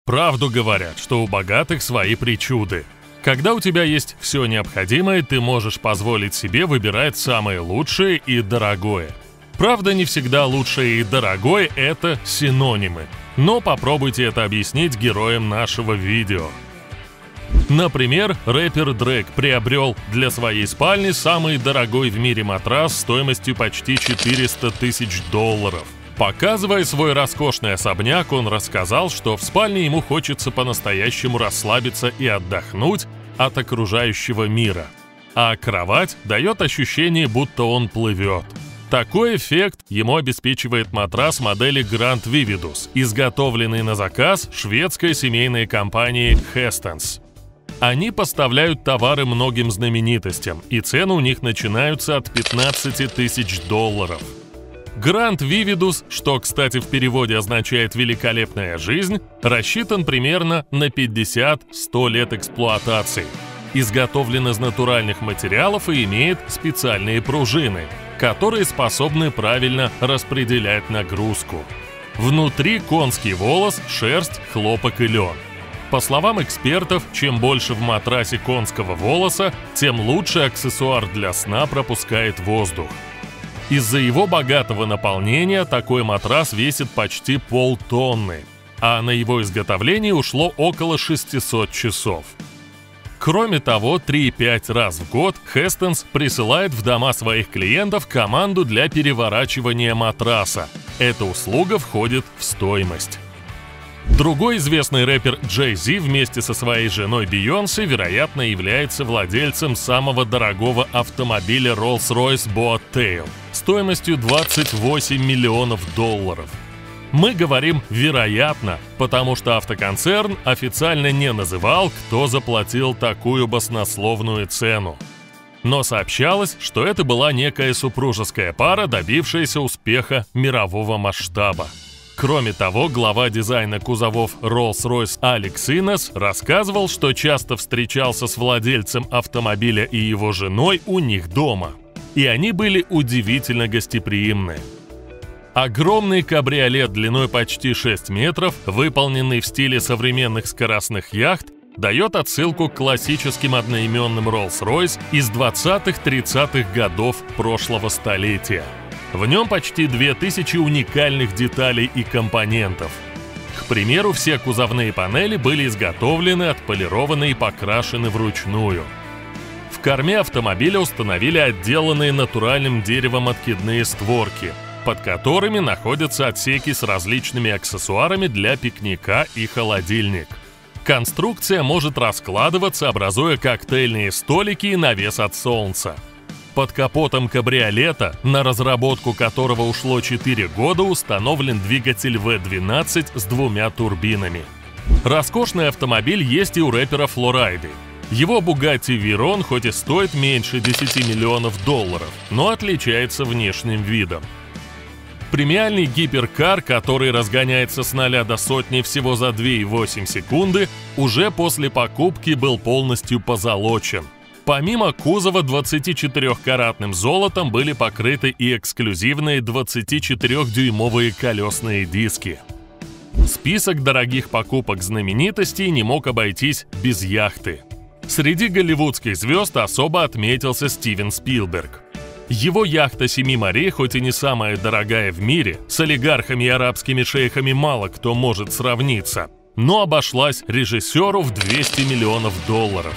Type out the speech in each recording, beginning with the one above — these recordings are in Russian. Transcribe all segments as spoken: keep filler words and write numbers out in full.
Правду говорят, что у богатых свои причуды. Когда у тебя есть все необходимое, ты можешь позволить себе выбирать самое лучшее и дорогое. Правда, не всегда лучшее и дорогое – это синонимы. Но попробуйте это объяснить героям нашего видео. Например, рэпер Дрэк приобрел для своей спальни самый дорогой в мире матрас стоимостью почти четыреста тысяч долларов. Показывая свой роскошный особняк, он рассказал, что в спальне ему хочется по-настоящему расслабиться и отдохнуть от окружающего мира. А кровать дает ощущение, будто он плывет. Такой эффект ему обеспечивает матрас модели Grand Vividus, изготовленный на заказ шведской семейной компанией Hästens. Они поставляют товары многим знаменитостям, и цены у них начинаются от пятнадцати тысяч долларов. Grand Vividus, что, кстати, в переводе означает «великолепная жизнь», рассчитан примерно на пятьдесят-сто лет эксплуатации. Изготовлен из натуральных материалов и имеет специальные пружины, которые способны правильно распределять нагрузку. Внутри конский волос, шерсть, хлопок и лен. По словам экспертов, чем больше в матрасе конского волоса, тем лучше аксессуар для сна пропускает воздух. Из-за его богатого наполнения такой матрас весит почти полтонны, а на его изготовление ушло около шестисот часов. Кроме того, три-пять раз в год Hästens присылает в дома своих клиентов команду для переворачивания матраса. Эта услуга входит в стоимость. Другой известный рэпер Джей Зи вместе со своей женой Бейонсе, вероятно, является владельцем самого дорогого автомобиля Rolls-Royce Boat-Tail стоимостью двадцать восемь миллионов долларов. Мы говорим «вероятно», потому что автоконцерн официально не называл, кто заплатил такую баснословную цену. Но сообщалось, что это была некая супружеская пара, добившаяся успеха мирового масштаба. Кроме того, глава дизайна кузовов Rolls-Royce Алекс Иннес рассказывал, что часто встречался с владельцем автомобиля и его женой у них дома. И они были удивительно гостеприимны. Огромный кабриолет длиной почти шесть метров, выполненный в стиле современных скоростных яхт, дает отсылку к классическим одноименным Rolls-Royce из двадцатых-тридцатых годов прошлого столетия. В нем почти две тысячи уникальных деталей и компонентов. К примеру, все кузовные панели были изготовлены, отполированы и покрашены вручную. В корме автомобиля установили отделанные натуральным деревом откидные створки, под которыми находятся отсеки с различными аксессуарами для пикника и холодильник. Конструкция может раскладываться, образуя коктейльные столики и навес от солнца. Под капотом кабриолета, на разработку которого ушло четыре года, установлен двигатель вэ двенадцать с двумя турбинами. Роскошный автомобиль есть и у рэпера Флорайды. Его Bugatti Veyron хоть и стоит меньше десяти миллионов долларов, но отличается внешним видом. Премиальный гиперкар, который разгоняется с нуля до сотни всего за две и восемь секунды, уже после покупки был полностью позолочен. Помимо кузова двадцатичетырёхкаратным золотом были покрыты и эксклюзивные двадцатичетырёхдюймовые колесные диски. Список дорогих покупок знаменитостей не мог обойтись без яхты. Среди голливудских звезд особо отметился Стивен Спилберг. Его яхта «Семи морей», хоть и не самая дорогая в мире, с олигархами и арабскими шейхами мало кто может сравниться, но обошлась режиссеру в двести миллионов долларов.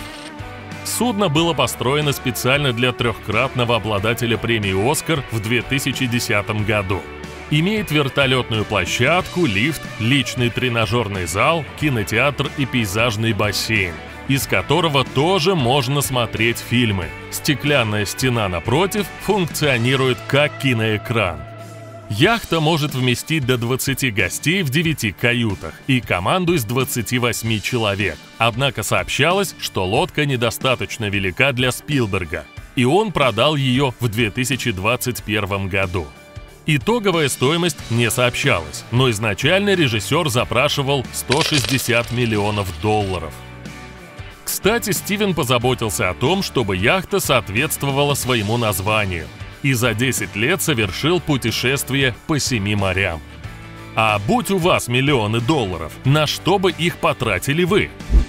Судно было построено специально для трехкратного обладателя премии «Оскар» в две тысячи десятом году. Имеет вертолетную площадку, лифт, личный тренажерный зал, кинотеатр и пейзажный бассейн, из которого тоже можно смотреть фильмы. Стеклянная стена напротив функционирует как киноэкран. Яхта может вместить до двадцати гостей в девяти каютах и команду из двадцати восьми человек. Однако сообщалось, что лодка недостаточно велика для Спилберга, и он продал ее в две тысячи двадцать первом году. Итоговая стоимость не сообщалась, но изначально режиссер запрашивал сто шестьдесят миллионов долларов. Кстати, Стивен позаботился о том, чтобы яхта соответствовала своему названию, и за десять лет совершил путешествие по семи морям. А будь у вас миллионы долларов, на что бы их потратили вы?